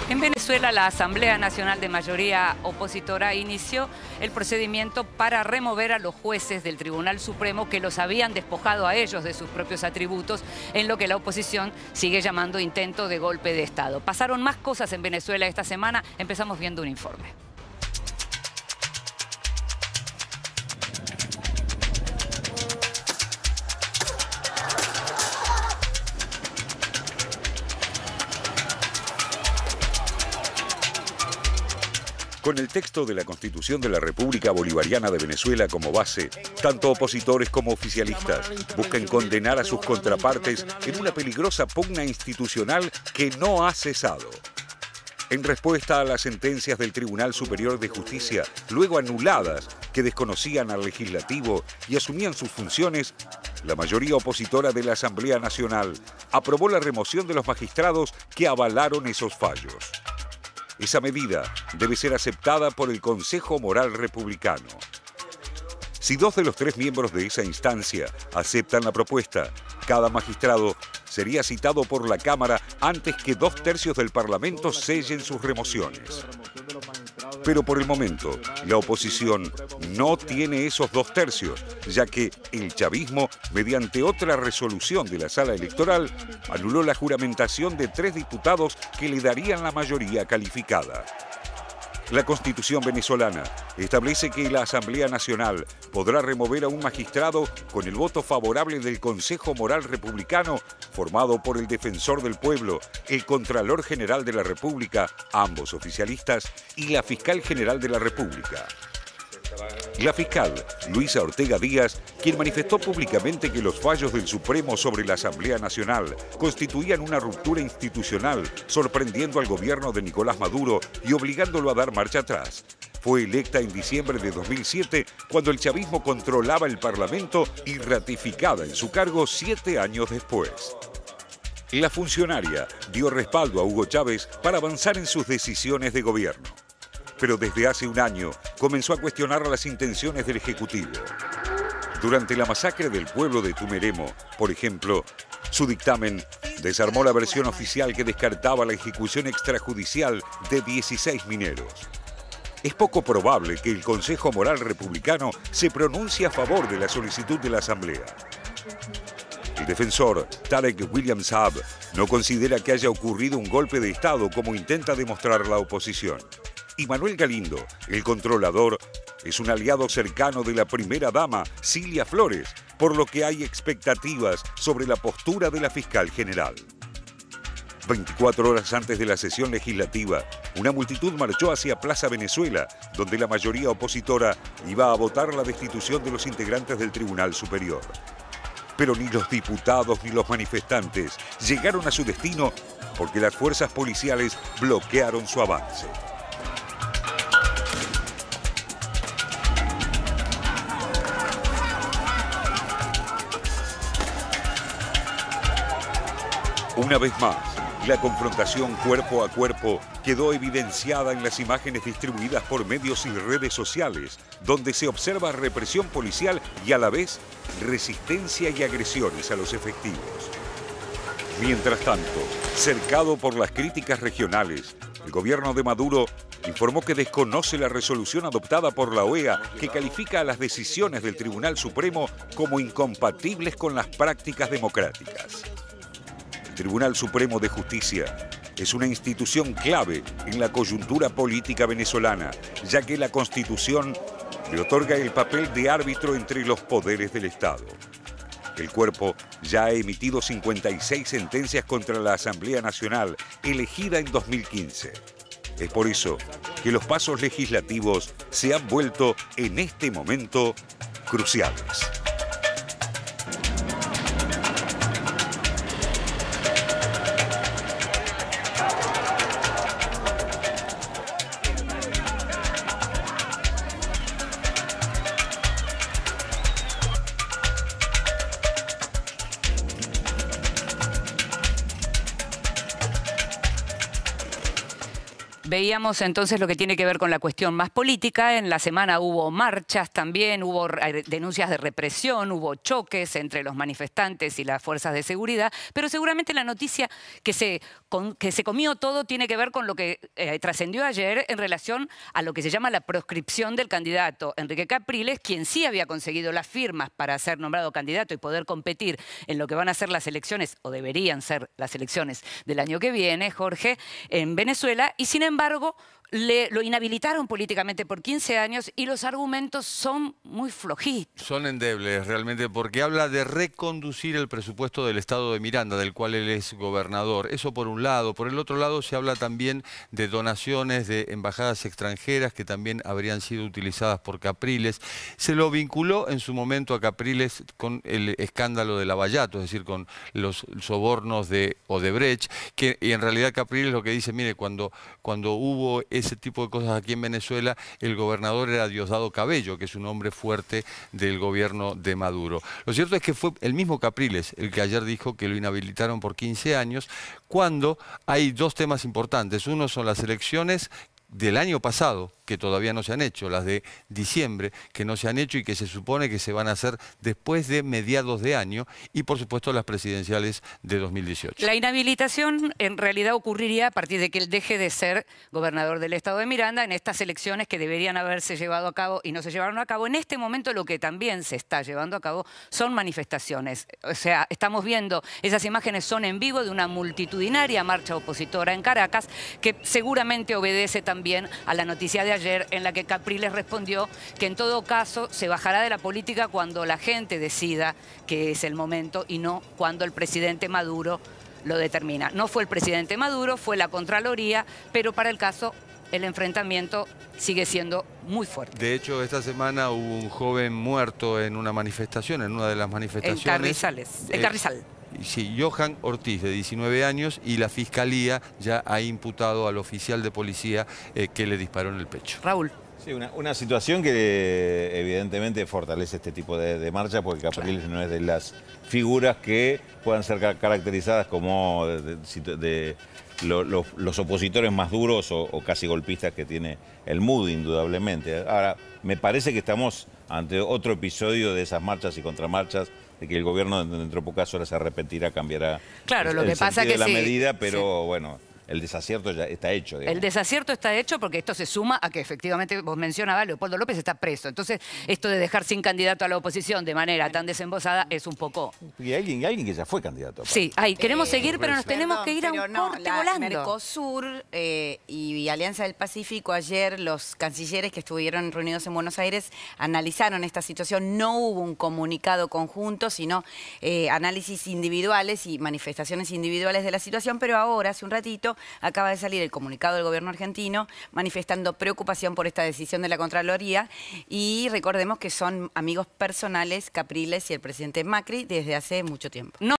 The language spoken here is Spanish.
En Venezuela, la Asamblea Nacional de Mayoría Opositora inició el procedimiento para remover a los jueces del Tribunal Supremo que los habían despojado a ellos de sus propios atributos, en lo que la oposición sigue llamando intento de golpe de Estado. Pasaron más cosas en Venezuela esta semana. Empezamos viendo un informe. Con el texto de la Constitución de la República Bolivariana de Venezuela como base, tanto opositores como oficialistas buscan condenar a sus contrapartes en una peligrosa pugna institucional que no ha cesado. En respuesta a las sentencias del Tribunal Superior de Justicia, luego anuladas, que desconocían al legislativo y asumían sus funciones, la mayoría opositora de la Asamblea Nacional aprobó la remoción de los magistrados que avalaron esos fallos. Esa medida debe ser aceptada por el Consejo Moral Republicano. Si 2 de los 3 miembros de esa instancia aceptan la propuesta, cada magistrado sería citado por la Cámara antes que 2/3 del Parlamento sellen sus remociones. Pero por el momento, la oposición no tiene esos 2/3, ya que el chavismo, mediante otra resolución de la Sala Electoral, anuló la juramentación de 3 diputados que le darían la mayoría calificada. La Constitución venezolana establece que la Asamblea Nacional podrá remover a un magistrado con el voto favorable del Consejo Moral Republicano, formado por el Defensor del Pueblo, el Contralor General de la República, ambos oficialistas, y la Fiscal General de la República. La fiscal, Luisa Ortega Díaz, quien manifestó públicamente que los fallos del Supremo sobre la Asamblea Nacional constituían una ruptura institucional, sorprendiendo al gobierno de Nicolás Maduro y obligándolo a dar marcha atrás. Fue electa en diciembre de 2007, cuando el chavismo controlaba el Parlamento, y ratificada en su cargo 7 años después. La funcionaria dio respaldo a Hugo Chávez para avanzar en sus decisiones de gobierno. Pero desde hace un año comenzó a cuestionar las intenciones del Ejecutivo. Durante la masacre del pueblo de Tumeremo, por ejemplo, su dictamen desarmó la versión oficial que descartaba la ejecución extrajudicial de 16 mineros. Es poco probable que el Consejo Moral Republicano se pronuncie a favor de la solicitud de la Asamblea. El defensor, Tarek William Saab, no considera que haya ocurrido un golpe de Estado como intenta demostrar la oposición. Y Manuel Galindo, el controlador, es un aliado cercano de la primera dama, Cilia Flores, por lo que hay expectativas sobre la postura de la fiscal general. 24 horas antes de la sesión legislativa, una multitud marchó hacia Plaza Venezuela, donde la mayoría opositora iba a votar la destitución de los integrantes del Tribunal Superior. Pero ni los diputados ni los manifestantes llegaron a su destino porque las fuerzas policiales bloquearon su avance. Una vez más, la confrontación cuerpo a cuerpo quedó evidenciada en las imágenes distribuidas por medios y redes sociales, donde se observa represión policial y a la vez resistencia y agresiones a los efectivos. Mientras tanto, cercado por las críticas regionales, el gobierno de Maduro informó que desconoce la resolución adoptada por la OEA que califica a las decisiones del Tribunal Supremo como incompatibles con las prácticas democráticas. El Tribunal Supremo de Justicia es una institución clave en la coyuntura política venezolana, ya que la Constitución le otorga el papel de árbitro entre los poderes del Estado. El cuerpo ya ha emitido 56 sentencias contra la Asamblea Nacional, elegida en 2015. Es por eso que los pasos legislativos se han vuelto en este momento cruciales. Veíamos entonces lo que tiene que ver con la cuestión más política. En la semana hubo marchas también, hubo denuncias de represión, hubo choques entre los manifestantes y las fuerzas de seguridad, pero seguramente la noticia que se comió todo tiene que ver con lo que trascendió ayer en relación a lo que se llama la proscripción del candidato Enrique Capriles, quien sí había conseguido las firmas para ser nombrado candidato y poder competir en lo que van a ser las elecciones, o deberían ser las elecciones del año que viene, Jorge, en Venezuela, y sin embargo lo inhabilitaron políticamente por 15 años y los argumentos son muy flojitos. Son endebles realmente, porque habla de reconducir el presupuesto del estado de Miranda, del cual él es gobernador. Eso por un lado. Por el otro lado se habla también de donaciones de embajadas extranjeras que también habrían sido utilizadas por Capriles. Se lo vinculó en su momento a Capriles con el escándalo de Lavallato, es decir, con los sobornos de Odebrecht, y en realidad Capriles lo que dice, mire, cuando hubo ese tipo de cosas aquí en Venezuela, el gobernador era Diosdado Cabello, que es un hombre fuerte del gobierno de Maduro. Lo cierto es que fue el mismo Capriles el que ayer dijo que lo inhabilitaron por 15 años, cuando hay dos temas importantes. Uno son las elecciones del año pasado, que todavía no se han hecho, las de diciembre, que no se han hecho y que se supone que se van a hacer después de mediados de año, y por supuesto las presidenciales de 2018. La inhabilitación en realidad ocurriría a partir de que él deje de ser gobernador del estado de Miranda en estas elecciones que deberían haberse llevado a cabo y no se llevaron a cabo. En este momento lo que también se está llevando a cabo son manifestaciones. O sea, estamos viendo, esas imágenes son en vivo de una multitudinaria marcha opositora en Caracas, que seguramente obedece también a la noticia de ayer en la que Capriles respondió que en todo caso se bajará de la política cuando la gente decida que es el momento y no cuando el presidente Maduro lo determina. No fue el presidente Maduro, fue la Contraloría, pero para el caso el enfrentamiento sigue siendo muy fuerte. De hecho, esta semana hubo un joven muerto en una manifestación, en una de las manifestaciones. En Carrizal. Sí, Johan Ortiz, de 19 años, y la Fiscalía ya ha imputado al oficial de policía que le disparó en el pecho. Raúl. Sí, una situación que evidentemente fortalece este tipo de marcha, porque Capriles no es de las figuras que puedan ser caracterizadas como los opositores más duros o casi golpistas que tiene el MUD, indudablemente. Ahora, me parece que estamos ante otro episodio de esas marchas y contramarchas, de que el gobierno dentro de pocas horas se arrepentirá, cambiará lo que pasa que la sí, medida, pero bueno, el desacierto ya está hecho, digamos. El desacierto está hecho porque esto se suma a que efectivamente vos mencionabas, Leopoldo López está preso. Entonces, esto de dejar sin candidato a la oposición de manera tan desembosada es un poco... Y alguien que ya fue candidato. Sí, queremos seguir, pero nos tenemos que ir a un corte volando. Mercosur y Alianza del Pacífico, ayer los cancilleres que estuvieron reunidos en Buenos Aires analizaron esta situación. No hubo un comunicado conjunto, sino análisis individuales y manifestaciones individuales de la situación, pero ahora, hace un ratito, acaba de salir el comunicado del gobierno argentino manifestando preocupación por esta decisión de la Contraloría, y recordemos que son amigos personales Capriles y el presidente Macri desde hace mucho tiempo.